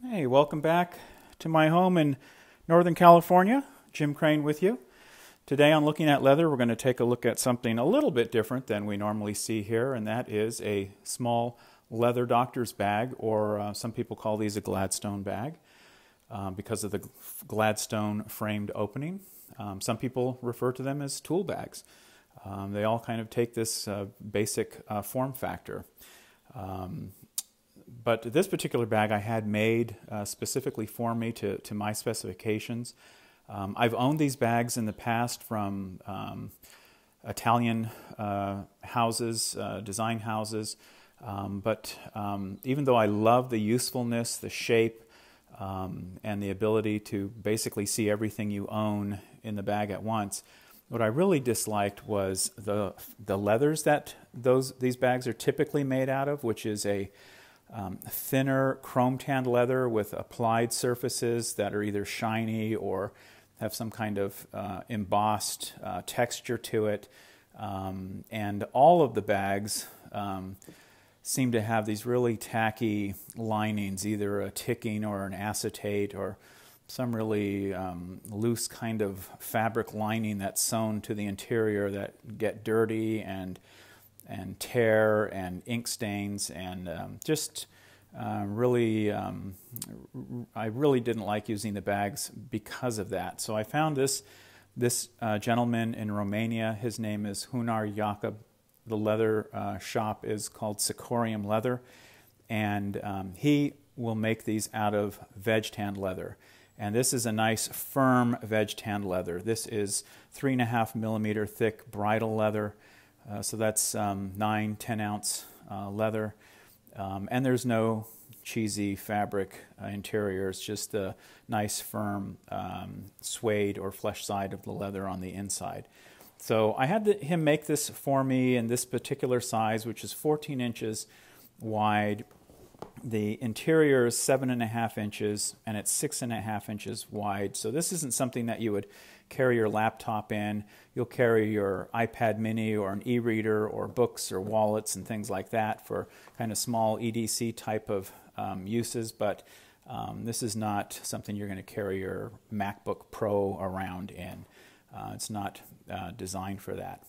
Hey, welcome back to my home in Northern California. Jim Crane with you. Today on Looking at Leather, we're going to take a look at something a little bit different than we normally see here, and that is a small leather doctor's bag, or some people call these a Gladstone bag because of the Gladstone framed opening. Some people refer to them as tool bags. They all kind of take this basic form factor. But this particular bag I had made specifically for me to my specifications. I've owned these bags in the past from Italian houses, design houses, but even though I love the usefulness, the shape, and the ability to basically see everything you own in the bag at once, what I really disliked was the leathers that these bags are typically made out of, which is a thinner chrome tanned leather with applied surfaces that are either shiny or have some kind of embossed texture to it. And all of the bags seem to have these really tacky linings, either a ticking or an acetate or some really loose kind of fabric lining that's sewn to the interior that get dirty and tear and ink stains and I really didn't like using the bags because of that. So I found this gentleman in Romania. His name is Hunar Jacob. The leather shop is called Sicorium Leather, and he will make these out of veg tanned leather. And this is a nice firm veg tanned leather. This is 3.5 millimeter thick bridle leather. So that's 9-10 ounce leather, and there's no cheesy fabric interior. It's just a nice firm suede or flesh side of the leather on the inside. So I had him make this for me in this particular size, which is 14 inches wide. The interior is 7.5 inches, and it's 6.5 inches wide. So this isn't something that you would carry your laptop in. You'll carry your iPad mini or an e-reader or books or wallets and things like that for kind of small EDC type of uses, but this is not something you're going to carry your MacBook Pro around in. It's not designed for that.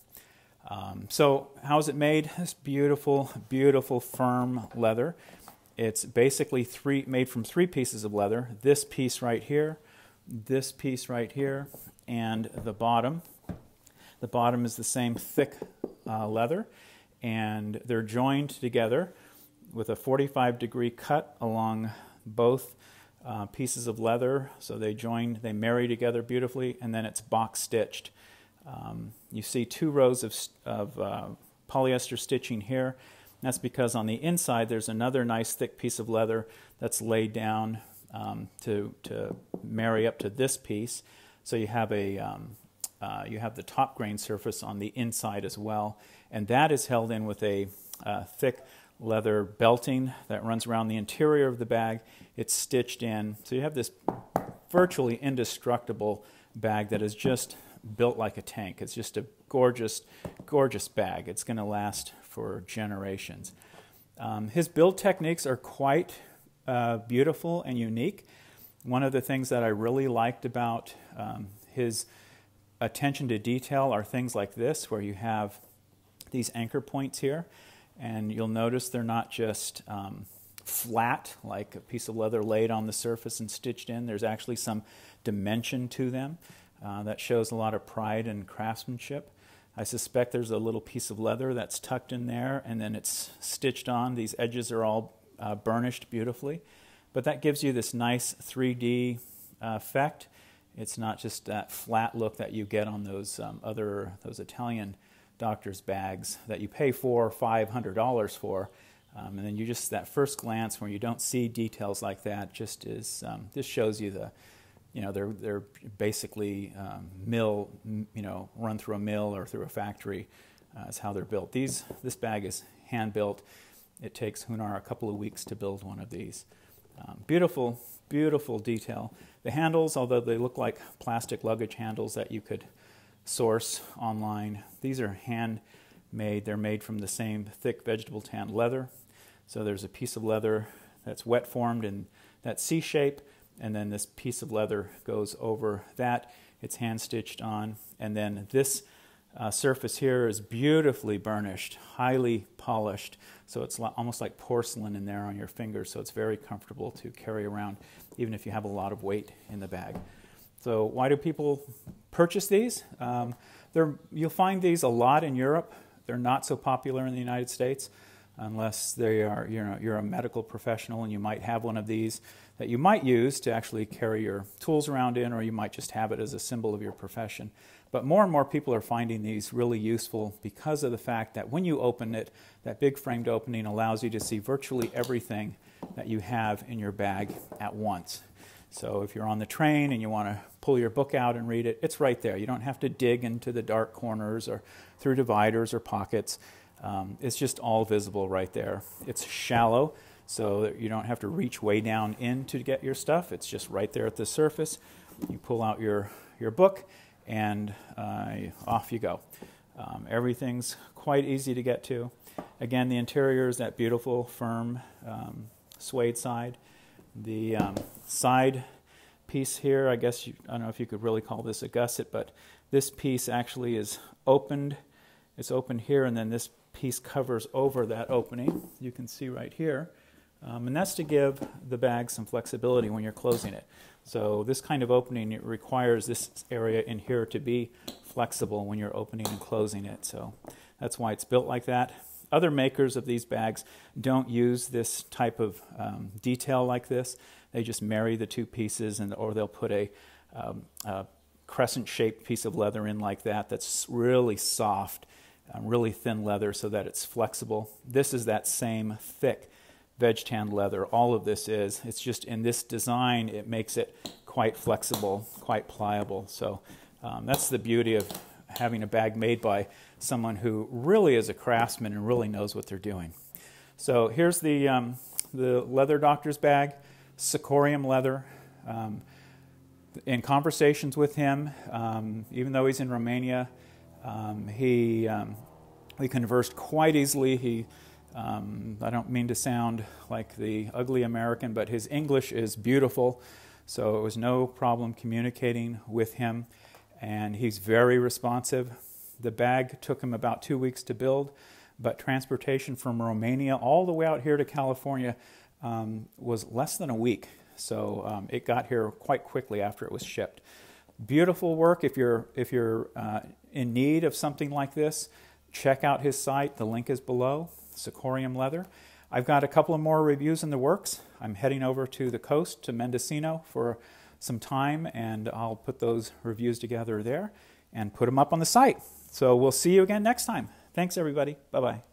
So how is it made? This beautiful, beautiful firm leather. It's basically made from 3 pieces of leather. This piece right here, this piece right here, and the bottom. The bottom is the same thick leather, and they're joined together with a 45-degree cut along both pieces of leather. So they marry together beautifully, and then it's box stitched. You see 2 rows of polyester stitching here. That's because on the inside there's another nice thick piece of leather that's laid down to marry up to this piece. So you have you have the top grain surface on the inside as well, and that is held in with a thick leather belting that runs around the interior of the bag. It's stitched in, so you have this virtually indestructible bag that is just built like a tank. It's just a gorgeous, gorgeous bag. It's going to last for generations. His build techniques are quite beautiful and unique. One of the things that I really liked about his attention to detail are things like this, where you have these anchor points here, and you'll notice they're not just flat, like a piece of leather laid on the surface and stitched in. There's actually some dimension to them that shows a lot of pride and craftsmanship. I suspect there's a little piece of leather that's tucked in there, and then it's stitched on. These edges are all burnished beautifully, but that gives you this nice 3D effect. It's not just that flat look that you get on those those Italian doctor's bags that you pay $400 or $500 for, and then you just, that first glance where you don't see details like that just is this shows you the, they're basically run through a mill or through a factory. Is how they're built. This bag is hand built. It takes Hunar a couple of weeks to build one of these. Beautiful, beautiful detail. The handles, although they look like plastic luggage handles that you could source online, these are handmade. They're made from the same thick vegetable tanned leather. So there's a piece of leather that's wet formed in that C shape, and then this piece of leather goes over that. It's hand stitched on, and then this surface here is beautifully burnished, highly polished, so it's almost like porcelain in there on your fingers, so it's very comfortable to carry around even if you have a lot of weight in the bag. So why do people purchase these? You'll find these a lot in Europe. They're not so popular in the United States unless you're a medical professional and you might have one of these that you might use to actually carry your tools around in, or you might just have it as a symbol of your profession. But more and more people are finding these really useful because of the fact that when you open it, that big framed opening allows you to see virtually everything that you have in your bag at once. So if you're on the train and you want to pull your book out and read it, it's right there. You don't have to dig into the dark corners or through dividers or pockets. It's just all visible right there. It's shallow, so that you don't have to reach way down in to get your stuff. It's just right there at the surface. You pull out your book and off you go. Everything's quite easy to get to. Again, the interior is that beautiful, firm suede side. The side piece here, I don't know if you could really call this a gusset, but this piece actually is opened. It's opened here, and then this piece covers over that opening. You can see right here. And that's to give the bag some flexibility when you're closing it. So this kind of opening, it requires this area in here to be flexible when you're opening and closing it. So that's why it's built like that. Other makers of these bags don't use this type of detail like this. They just marry the two pieces, or they'll put a crescent-shaped piece of leather in like that that's really soft, really thin leather so that it's flexible. This is that same thick veg-tanned leather. All of this is. It's just in this design, it makes it quite flexible, quite pliable. So that's the beauty of having a bag made by someone who really is a craftsman and really knows what they're doing. So here's the leather doctor's bag, Sicorium leather. In conversations with him, even though he's in Romania, we conversed quite easily. I don't mean to sound like the ugly American, but his English is beautiful, so it was no problem communicating with him, and he's very responsive. The bag took him about 2 weeks to build, but transportation from Romania all the way out here to California was less than a week, so it got here quite quickly after it was shipped. Beautiful work. If you're in need of something like this, check out his site. The link is below. Sicorium leather. I've got a couple of more reviews in the works. I'm heading over to the coast, to Mendocino, for some time, and I'll put those reviews together there and put them up on the site. So we'll see you again next time. Thanks, everybody. Bye-bye.